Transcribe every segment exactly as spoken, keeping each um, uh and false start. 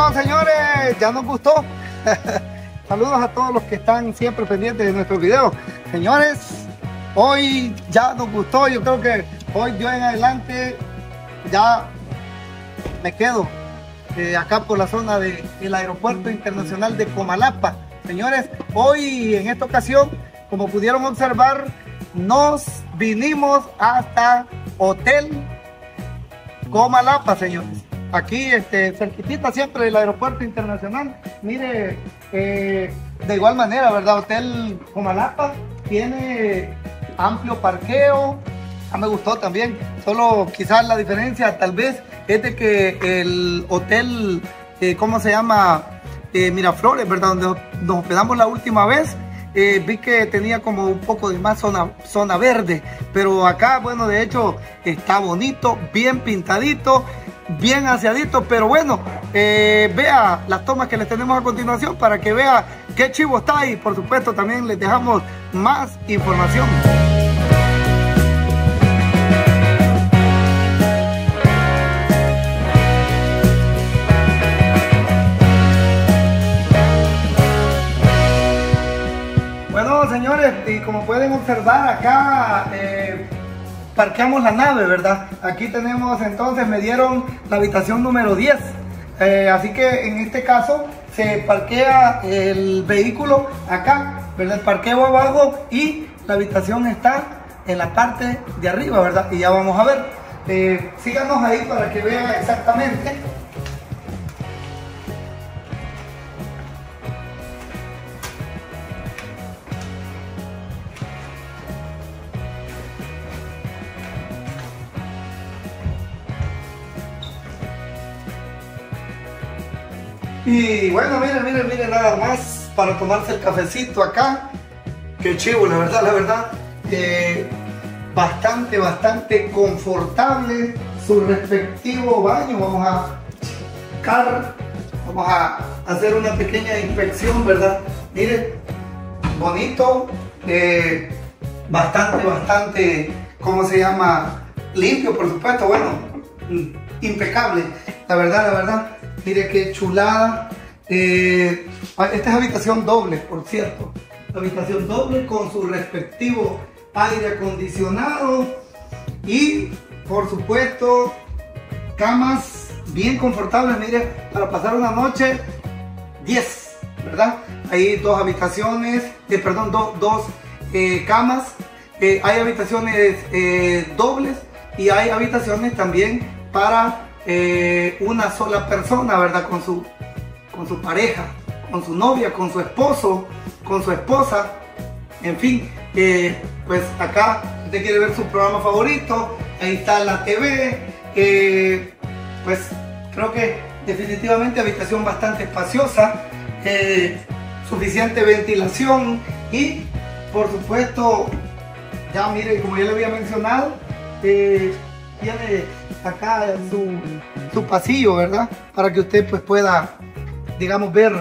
Bueno, señores, ya nos gustó. Saludos a todos los que están siempre pendientes de nuestros videos. Señores, hoy ya nos gustó. Yo creo que hoy yo en adelante ya me quedo eh, acá por la zona del Aeropuerto Internacional de Comalapa. Señores, hoy en esta ocasión, como pudieron observar, nos vinimos hasta Hotel Comalapa, señores. Aquí, este, cerquitita siempre del Aeropuerto Internacional. Mire, eh, de igual manera, ¿verdad? Hotel Comalapa tiene amplio parqueo. Ah, me gustó también. Solo quizás la diferencia, tal vez, es de que el hotel, eh, ¿cómo se llama? Eh, Miraflores, ¿verdad? Donde nos hospedamos la última vez. Eh, vi que tenía como un poco de más zona, zona verde, pero acá, bueno, de hecho está bonito, bien pintadito, bien aseadito, pero bueno, eh, vea las tomas que les tenemos a continuación para que vea qué chivo está, y por supuesto también les dejamos más información. Bueno, señores, y como pueden observar acá, eh, parqueamos la nave, ¿verdad? Aquí tenemos, entonces me dieron la habitación número diez. Eh, así que en este caso se parquea el vehículo acá, ¿verdad? El parqueo abajo y la habitación está en la parte de arriba, ¿verdad? Y ya vamos a ver. Eh, síganos ahí para que vean exactamente. Y bueno, miren, miren, miren, nada más para tomarse el cafecito acá. Qué chivo, la verdad, la verdad. Eh, bastante, bastante confortable su respectivo baño. Vamos a checar, vamos a hacer una pequeña inspección, ¿verdad? Miren, bonito, eh, bastante, bastante, ¿cómo se llama? Limpio, por supuesto, bueno, impecable, la verdad, la verdad. Mire qué chulada. Eh, esta es habitación doble, por cierto. Habitación doble con su respectivo aire acondicionado. Y, por supuesto, camas bien confortables. Mire, para pasar una noche, diez, ¿verdad? Hay dos habitaciones, eh, perdón, do, dos eh, camas. Eh, hay habitaciones eh, dobles y hay habitaciones también para Eh, una sola persona, ¿verdad? Con su, con su pareja, con su novia, con su esposo, con su esposa, en fin, eh, pues acá usted quiere ver su programa favorito, ahí está la T V, eh, pues creo que definitivamente habitación bastante espaciosa, eh, suficiente ventilación y por supuesto, ya mire, como ya le había mencionado, eh, tiene acá su, su pasillo, ¿verdad? Para que usted pues pueda, digamos, ver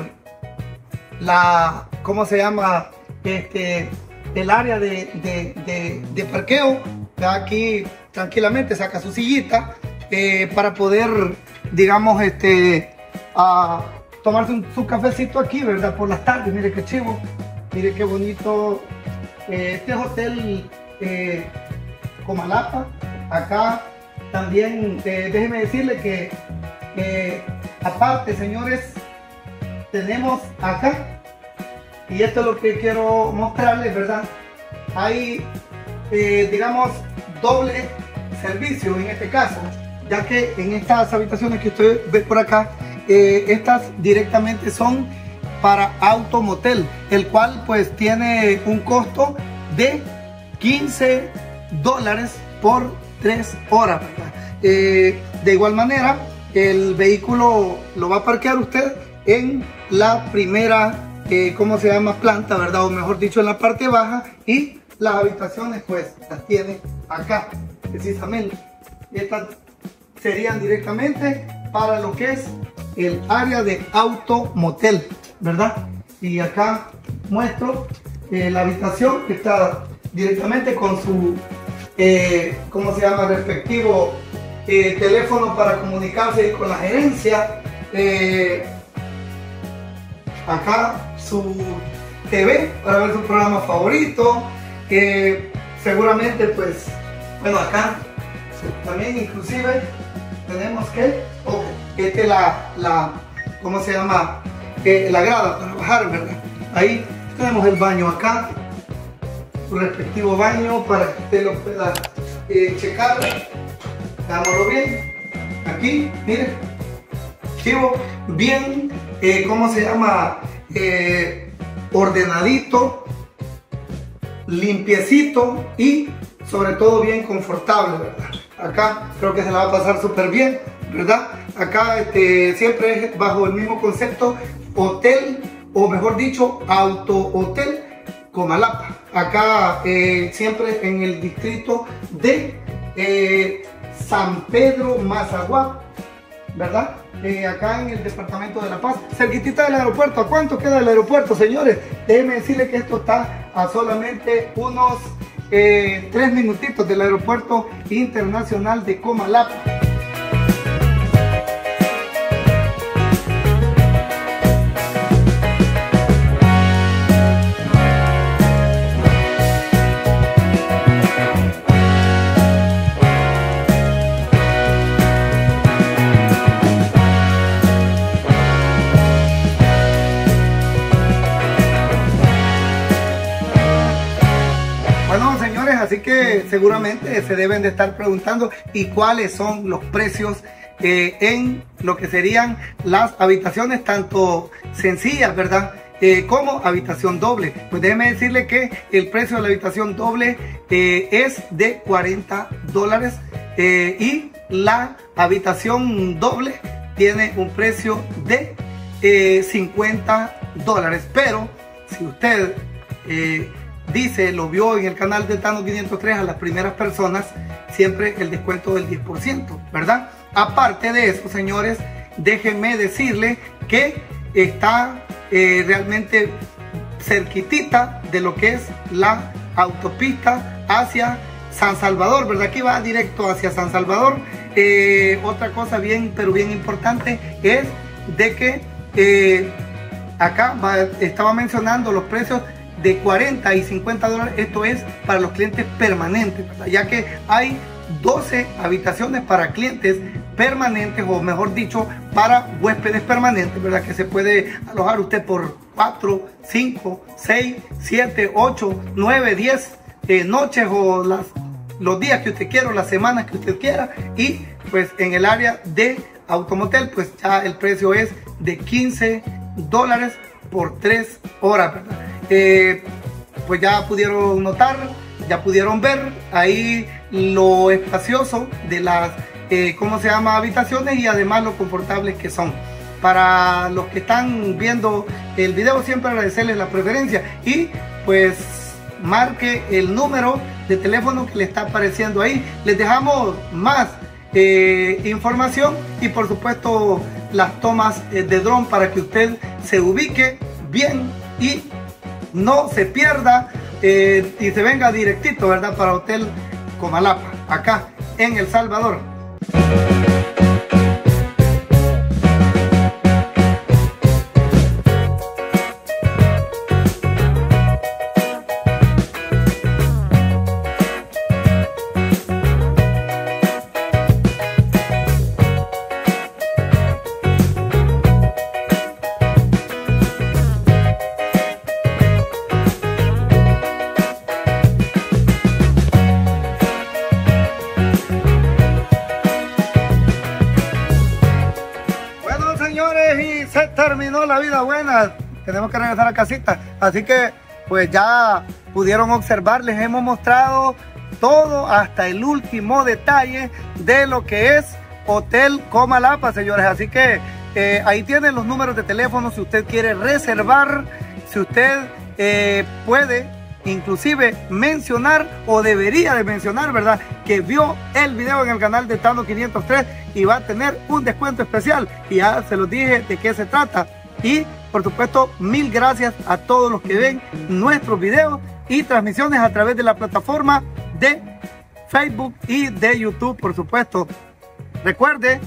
la, ¿cómo se llama? Este, el área de, de, de, de parqueo. Aquí tranquilamente saca su sillita eh, para poder, digamos, este, a tomarse un, su cafecito aquí, ¿verdad? Por las tardes. Mire qué chivo, mire qué bonito. Eh, este es Hotel eh, Comalapa. Acá también eh, déjeme decirle que eh, aparte, señores, tenemos acá, y esto es lo que quiero mostrarles, ¿verdad? Hay eh, digamos doble servicio en este caso, ya que en estas habitaciones que usted ve por acá, eh, estas directamente son para automotel, el cual pues tiene un costo de quince dólares por tres horas, ¿verdad? Eh, de igual manera, el vehículo lo va a parquear usted en la primera, eh, ¿cómo se llama? Planta, ¿verdad? O mejor dicho, en la parte baja, y las habitaciones pues las tiene acá, precisamente. Estas serían directamente para lo que es el área de automotel, ¿verdad? Y acá muestro eh, la habitación que está directamente con su Eh, ¿cómo se llama? Respectivo eh, teléfono para comunicarse con la gerencia, eh, acá su T V para ver su programa favorito. Eh, seguramente pues, bueno, acá también inclusive tenemos que, oh, esta es la, la, ¿cómo se llama? Eh, la grada para bajar, ¿verdad? Ahí tenemos el baño acá, su respectivo baño para que usted lo pueda eh, checar. Veámoslo bien. Aquí, miren, chivo, bien, eh, ¿cómo se llama? Eh, ordenadito, limpiecito y sobre todo bien confortable, ¿verdad? Acá creo que se la va a pasar súper bien, ¿verdad? Acá este, siempre es bajo el mismo concepto, hotel, o mejor dicho, auto hotel Comalapa. Acá eh, siempre en el distrito de eh, San Pedro Mazagua, ¿verdad? Eh, acá en el departamento de La Paz, cerquitita del aeropuerto. ¿A cuánto queda el aeropuerto, señores? Déjenme decirles que esto está a solamente unos eh, tres minutitos del aeropuerto internacional de Comalapa. Así que seguramente se deben de estar preguntando y cuáles son los precios eh, en lo que serían las habitaciones tanto sencillas, ¿verdad? Eh, como habitación doble. Pues déjeme decirle que el precio de la habitación doble eh, es de cuarenta dólares eh, y la habitación doble tiene un precio de eh, cincuenta dólares. Pero si usted eh, dice, lo vio en el canal de Tano quinientos tres a las primeras personas, siempre el descuento del diez por ciento, ¿verdad? Aparte de eso, señores, déjenme decirle que está eh, realmente cerquitita de lo que es la autopista hacia San Salvador, ¿verdad? Aquí va directo hacia San Salvador. Eh, otra cosa bien, pero bien importante es de que eh, acá va, estaba mencionando los precios de cuarenta y cincuenta dólares. Esto es para los clientes permanentes, ¿verdad? Ya que hay doce habitaciones para clientes permanentes, o mejor dicho, para huéspedes permanentes, ¿verdad? Que se puede alojar usted por cuatro, cinco, seis, siete, ocho, nueve, diez eh, noches o las, los días que usted quiera o las semanas que usted quiera. Y pues en el área de automotel pues ya el precio es de quince dólares por tres horas, ¿verdad? Eh, pues ya pudieron notar, ya pudieron ver ahí lo espacioso de las, eh, ¿cómo se llama? Habitaciones, y además lo confortables que son. Para los que están viendo el video, siempre agradecerles la preferencia y pues marque el número de teléfono que le está apareciendo ahí. Les dejamos más eh, información y por supuesto las tomas eh, de dron para que usted se ubique bien y no se pierda eh, y se venga directito, ¿verdad? Para Hotel Comalapa, acá en El Salvador. Y se terminó la vida buena, tenemos que regresar a casita, así que pues ya pudieron observar, les hemos mostrado todo hasta el último detalle de lo que es Hotel Comalapa, señores. Así que eh, ahí tienen los números de teléfono si usted quiere reservar, si usted eh, puede inclusive mencionar, o debería de mencionar, ¿verdad?, que vio el video en el canal de Tano quinientos tres y va a tener un descuento especial. Y ya se los dije de qué se trata. Y por supuesto, mil gracias a todos los que ven nuestros videos y transmisiones a través de la plataforma de Facebook y de YouTube, por supuesto. Recuerde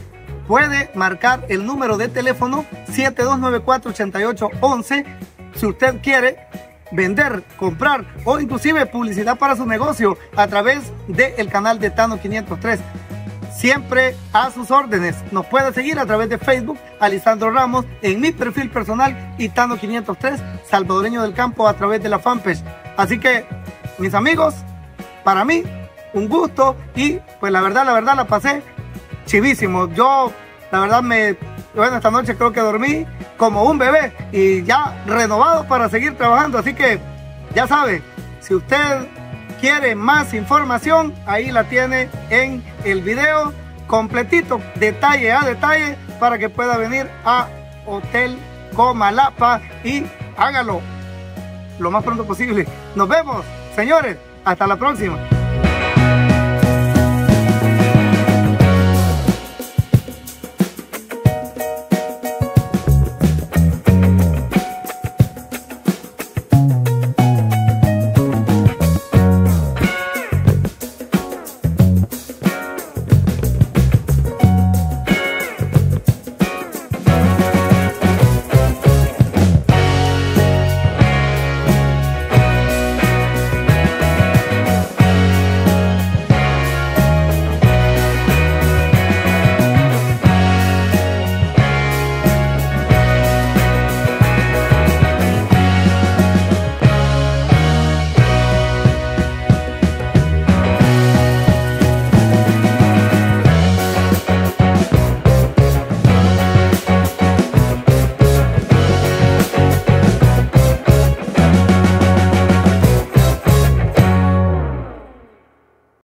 puede marcar el número de teléfono siete dos nueve cuatro, ocho ocho uno uno si usted quiere vender, comprar o inclusive publicidad para su negocio a través del canal de Tano quinientos tres. Siempre a sus órdenes. Nos puede seguir a través de Facebook, Alisandro Ramos, en mi perfil personal y Tano quinientos tres, salvadoreño del campo, a través de la fanpage. Así que, mis amigos, para mí, un gusto y pues la verdad, la verdad la pasé chivísimo. Yo, la verdad, me, bueno, esta noche creo que dormí como un bebé y ya renovado para seguir trabajando. Así que, ya sabe, si usted quiere más información, ahí la tiene en el video completito, detalle a detalle, para que pueda venir a Hotel Comalapa y hágalo lo más pronto posible. Nos vemos, señores, hasta la próxima.